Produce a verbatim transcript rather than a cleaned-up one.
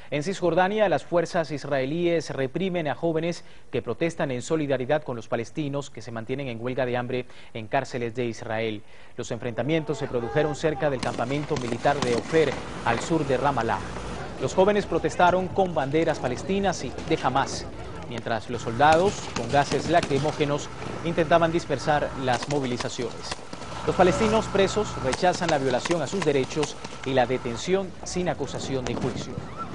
En Cisjordania, las fuerzas israelíes reprimen a jóvenes que protestan en solidaridad con los palestinos que se mantienen en huelga de hambre en cárceles de Israel. Los enfrentamientos se produjeron cerca del campamento militar de Ofer, al sur de Ramallah. Los jóvenes protestaron con banderas palestinas y de Hamas, mientras los soldados, con gases lacrimógenos, intentaban dispersar las movilizaciones. Los palestinos presos rechazan la violación a sus derechos y la detención sin acusación de juicio.